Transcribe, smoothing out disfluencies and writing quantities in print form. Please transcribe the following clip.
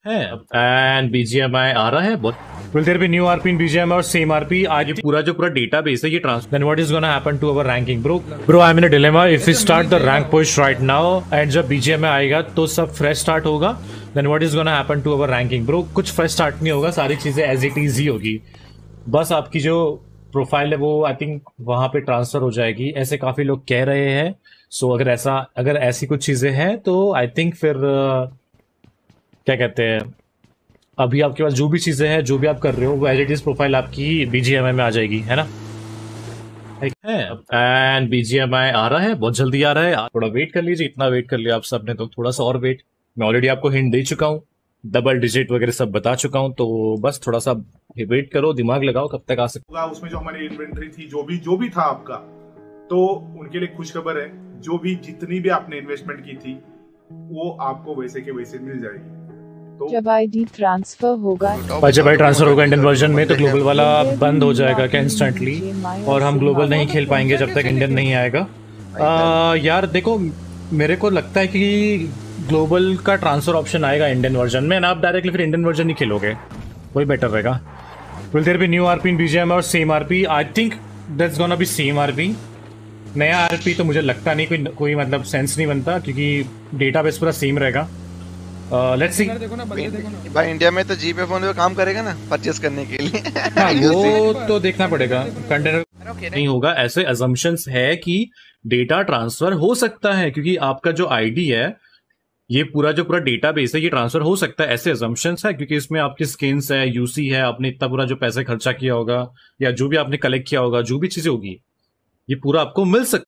है and BGMI आ रहा है बहुत Will there be new RP in BGMI or same RP? आज पूरा जो पूरा डेटाबेस है ये transfer then what is gonna happen to our ranking bro I'm in a dilemma if we start the rank push right now and जब BGMI आएगा तो सब fresh start होगा then what is gonna happen to our ranking bro कुछ fresh start नहीं होगा सारी चीजें as it is ही होगी बस आपकी जो प्रोफाइल है वो आई थिंक वहां पे ट्रांसफर हो जाएगी ऐसे काफी लोग कह रहे हैं सो अगर ऐसी कुछ चीजें हैं तो आई थिंक फिर क्या कहते हैं अभी आपके पास जो भी चीजें हैं जो भी आप कर रहे हो वो एज इट इज प्रोफाइल आपकी बीजीएमआई में आ जाएगी है ना है एंड बीजीएमआई आ रहा है बहुत जल्दी आ रहा है थोड़ा वेट कर लीजिए इतना वेट कर लिया आप सबने तो थोड़ा सा और वेट मैं ऑलरेडी आपको हिंट दे चुका हूँ डबल डिजिट वगैरह सब बता चुका हूँ तो बस थोड़ा सा वेट करो दिमाग लगाओ कब तक आ सकता है उसमें जो हमारी इन्वेंटरी थी जो भी था आपका तो उनके लिए खुशखबर है जो भी जितनी भी आपने इन्वेस्टमेंट की थी वो आपको वैसे के वैसे मिल जाएगी तो जब आईडी ट्रांसफर होगा जब आई ट्रांसफर होगा इंडियन वर्जन में तो ग्लोबल वाला बंद हो जाएगा क्या इंस्टेंटली और हम ग्लोबल नहीं खेल पाएंगे जब तक इंडियन नहीं आएगा यार देखो मेरे को लगता है कि ग्लोबल का ट्रांसफर ऑप्शन आएगा इंडियन वर्जन में ना आप डायरेक्टली फिर इंडियन वर्जन ही खेलोगे वही बेटर रहेगा will there be new RP in BGMI और same RP I think that's gonna be same RP नया आरपी तो मुझे लगता नहीं कोई मतलब सेंस नहीं बनता क्योंकि डेटाबेस पूरा सेम रहेगा लेट्स सी देखो ना भाई इंडिया में तो जीपे फोन पे काम करेगा ना परचेस करने के लिए हाँ, वो तो देखना पड़ेगा कंटेनर नहीं होगा ऐसे अजम्पशंस है कि डेटा ट्रांसफर हो सकता है क्योंकि आपका जो आईडी है ये पूरा जो पूरा डेटाबेस है ये ट्रांसफर हो सकता है ऐसे अजम्पशंस है क्योंकि इसमें आपकी स्किन्स है यूसी है आपने इतना पूरा जो पैसे खर्चा किया होगा या जो भी आपने कलेक्ट किया होगा जो भी चीजें होगी ये पूरा आपको मिल सकता